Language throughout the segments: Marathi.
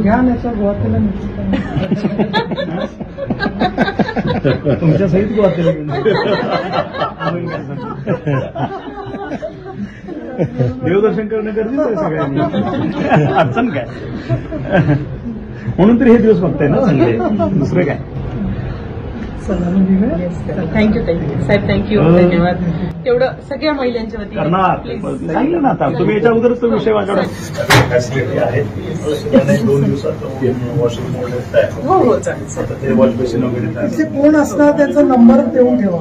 घ्या याचा गोवातीला तुमच्या सहित गोवातीला देवदर्शन करणं गरजेचं आहे सगळ्यांनी. अडचण काय म्हणून तरी हे दिवस बघताय ना चांगले, दुसरं काय. थँक्यू साहेब, थँक्यू, धन्यवाद. तेवढं सगळ्या महिलांच्या वतीने सांगितलं ना आता तुम्ही याच्या अगोदरच तो विषय माझ्याकडे फॅसिलिटी आहे. 2 दिवसात वॉशिंग हो हो चालेल. ते वॉश बेसिन वगैरे ते कोण असणार त्यांचा नंबर देऊन ठेवा.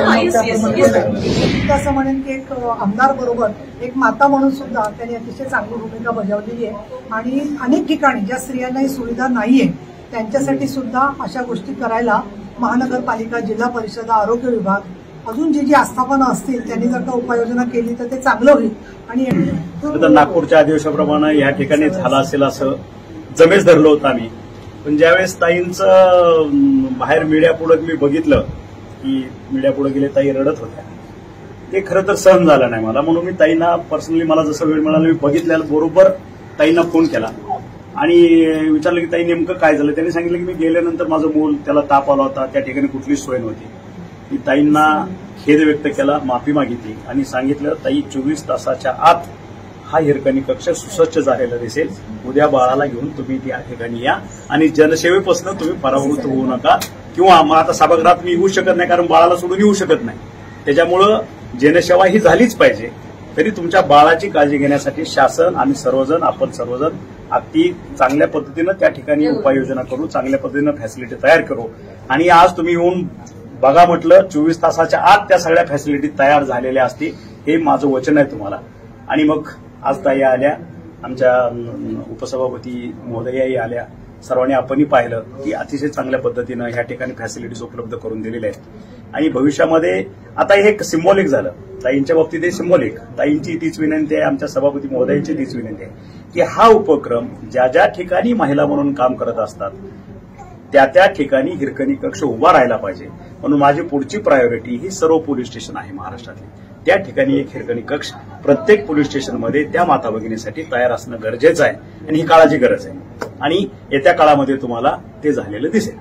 असं म्हणेन की एक आमदार बरोबर एक माता म्हणून सुद्धा त्यांनी अतिशय चांगली भूमिका बजावलेली आहे आणि अनेक ठिकाणी ज्या स्त्रियांना ही सुविधा नाहीये त्यांच्यासाठी सुद्धा अशा गोष्टी करायला महानगरपालिका, जिल्हा परिषद, आरोग्य विभाग, अजून जी आस्थापना असतील त्यांनी जर का उपाययोजना केली तर ते चांगलं होईल. आणि नागपूरच्या आदेशाप्रमाणे या ठिकाणी झालं असेल असं जमेस धरलं होतं आम्ही. पण ज्यावेळेस ताईंचं बाहेर मीडियापुढे मी बघितलं की मीडियापुढे गेले, ताई रडत होत्या, ते खरं तर सहन झालं नाही मला. म्हणून मी ताईंना पर्सनली मला जसं वेळ मिळाला मी बघितल्याला बरोबर ताईंना फोन केला आणि विचारलं की ताई नेमकं काय झालं. त्यांनी सांगितलं की मी गेल्यानंतर माझं मूल त्याला ताप आला होता, त्या ठिकाणी कुठलीच सोय नव्हती. मी ताईंना खेद व्यक्त केला, माफी मागितली आणि सांगितलं ताई 24 तासाच्या आत हा हिरकणी कक्ष सुसज्ज झालेला दिसेल. उद्या बाळाला घेऊन तुम्ही त्या ठिकाणी या आणि जनसेवेपासून तुम्ही परावृत्त होऊ नका. किंवा मग आता सभागृहात मी येऊ शकत नाही कारण बाळाला सोडून येऊ शकत नाही, त्याच्यामुळं जनसेवा ही झालीच पाहिजे. तरी तुमच्या बाळाची काळजी घेण्यासाठी शासन आणि आपण सर्वजण अगदी चांगल्या पद्धतीनं त्या ठिकाणी उपाययोजना करू, चांगल्या पद्धतीनं फॅसिलिटी तयार करू. आणि आज तुम्ही येऊन बघा म्हटलं 24 तासाच्या आत त्या सगळ्या फॅसिलिटी तयार झालेल्या असतील, हे माझं वचन आहे तुम्हाला. आणि मग आज ताई आल्या, आमच्या उपसभापती महोदयाही आल्या, सर्वांनी आपणही पाहिलं की अतिशय चांगल्या पद्धतीनं ह्या ठिकाणी फॅसिलिटीज उपलब्ध करून दिलेल्या आहेत. आणि भविष्यामध्ये आता हे सिम्बॉलिक झालं, ताईंच्या बाबतीत हे सिम्बॉलिक. ताईंची तीच विनंती आहे, आमच्या सभापती महोदयांची तीच विनंती आहे की हा उपक्रम ज्या ज्या ठिकाणी महिला म्हणून काम करत असतात त्या त्या ठिकाणी हिरकणी कक्ष उभा राहायला पाहिजे. म्हणून माझी पुढची प्रायोरिटी ही सर्व पोलीस स्टेशन आहे महाराष्ट्रातली, त्या ठिकाणी एक हिरकणी कक्ष प्रत्येक पोलीस स्टेशनमध्ये त्या माता भगिनीसाठी तयार असणं गरजेचं आहे आणि ही काळाची गरज आहे. आणि येत्या काळामध्ये तुम्हाला ते झालेलं दिसेल.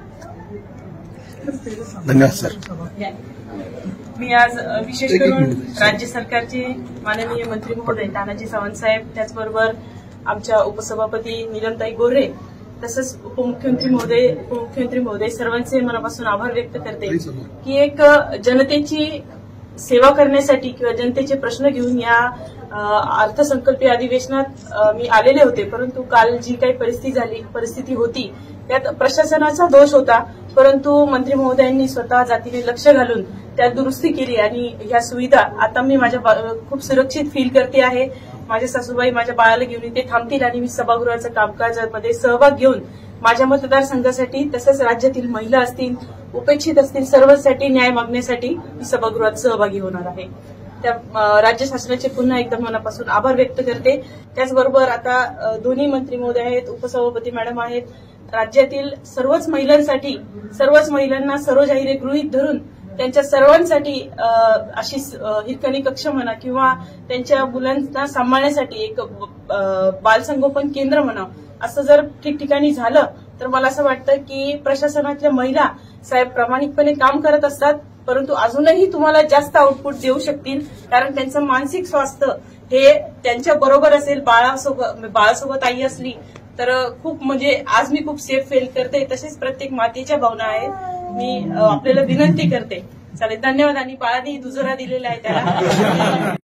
धन्यवाद सर. मी आज विशेष करून राज्य सरकारचे माननीय मंत्री महोदय तानाजी सावंत साहेब, त्याचबरोबर आमच्या उपसभापती नीलमताई गोरे, तसंच उपमुख्यमंत्री महोदय सर्वांचे मनापासून आभार व्यक्त करते की एक जनतेची सेवा करण्यासाठी किंवा जनतेचे प्रश्न घेऊन या अर्थसंकल्पीय अधिवेशनात मी आलेले होते. परंतु काल जी काही परिस्थिती होती त्यात प्रशासनाचा दोष होता, परंतु मंत्री महोदयांनी स्वतः जातीने लक्ष घालून त्यात दुरुस्ती केली आणि ह्या सुविधा आता मी माझ्या खूप सुरक्षित फील करते आहे. माझ्या सासूबाई माझ्या बाळाला घेऊन इथे थांबतील आणि मी सभागृहाचं कामकाजामध्ये सहभाग घेऊन माझ्या मतदारसंघासाठी तसंच राज्यातील महिला असतील, उपेक्षित असतील, सर्वांसाठी न्याय मागण्यासाठी मी सभागृहात सहभागी होणार आहे. त्या राज्य शासनाचे पुन्हा एकदा मनापासून आभार व्यक्त करते. त्याचबरोबर आता दोन्ही मंत्री महोदय आहेत, उपसभापती मॅडम आहेत, राज्यातील सर्वच महिलांना सर्व जाहीर गृहीत धरून त्यांच्या सर्वांसाठी अशी हिरकणी कक्ष म्हणा किंवा त्यांच्या मुलांना सांभाळण्यासाठी एक बालसंगोपन केंद्र म्हणा असं जर ठिकठिकाणी झालं तर मला असं वाटतं की प्रशासनातल्या महिला साहेब प्रामाणिकपणे काम करत असतात, परंतु अजूनही तुम्हाला जास्त आउटपुट देऊ शकतील कारण त्यांचं मानसिक स्वास्थ्य हे त्यांच्या बरोबर असेल. बाळासोबत आई असली तर खूप म्हणजे आज मी खूप सेफ फील करते. तसेच प्रत्येक मातेच्या भावना आहेत. मी आपल्याला विनंती करते. चालेल, धन्यवाद. आणि बाळाने दुजोरा दिलेला आहे त्याला.